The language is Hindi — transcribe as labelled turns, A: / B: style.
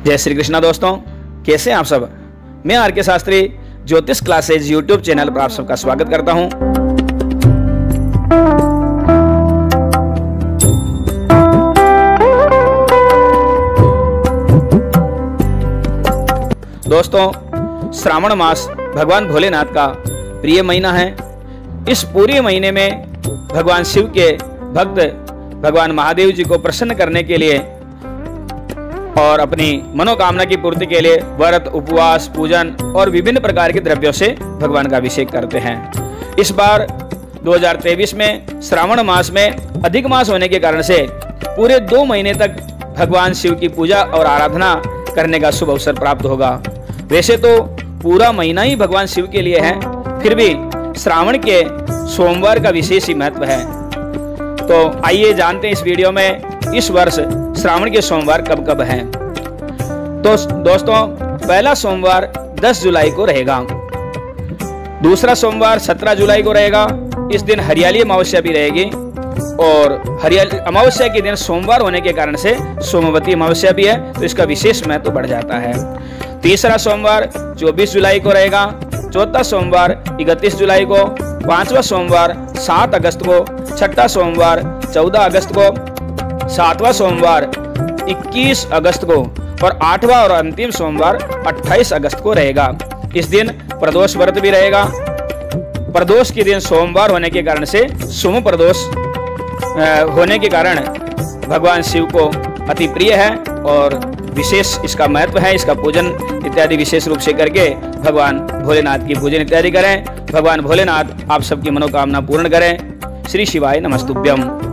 A: जय श्री कृष्णा दोस्तों, कैसे हैं आप सब। मैं आर के शास्त्री ज्योतिष क्लासेज यूट्यूब चैनल पर आप सबका स्वागत करता हूं। दोस्तों, श्रावण मास भगवान भोलेनाथ का प्रिय महीना है। इस पूरे महीने में भगवान शिव के भक्त भगवान महादेव जी को प्रसन्न करने के लिए और अपनी मनोकामना की पूर्ति के लिए व्रत, उपवास, पूजन और विभिन्न प्रकार के द्रव्यों से भगवान का अभिषेक करते हैं। इस बार 2023 में श्रावण मास में अधिक मास होने के कारण से पूरे 2 महीने तक भगवान शिव की पूजा और आराधना करने का शुभ अवसर प्राप्त होगा। वैसे तो पूरा महीना ही भगवान शिव के लिए है, फिर भी श्रावण के सोमवार का विशेष ही महत्व है। तो आइए जानते हैं इस वीडियो में इस वर्ष श्रावण के सोमवार कब कब हैं। तो दोस्तों, पहला सोमवार 10 जुलाई को रहेगा, दूसरा सोमवार 17 जुलाई को रहेगा। इस दिन हरियाली अमावस्या भी रहेगी और हरियाली अमावस्या के दिन सोमवार होने के कारण से सोमवती अमावस्या भी है, तो इसका विशेष महत्व बढ़ जाता है। तीसरा सोमवार 24 जुलाई को रहेगा, चौथा सोमवार 31 जुलाई को, पांचवा सोमवार 7 अगस्त को, छठा सोमवार 14 अगस्त को, सातवां सोमवार 21 अगस्त को और आठवां और अंतिम सोमवार 28 अगस्त को रहेगा। इस दिन प्रदोष व्रत भी रहेगा। प्रदोष के दिन सोमवार होने के कारण से सोम प्रदोष होने के कारण भगवान शिव को अति प्रिय है और विशेष इसका महत्व है। इसका पूजन इत्यादि विशेष रूप से करके भगवान भोलेनाथ की पूजन इत्यादि करें। भगवान भोलेनाथ आप सबकी मनोकामना पूर्ण करें। श्री शिवाय नमस्तुभ्यम।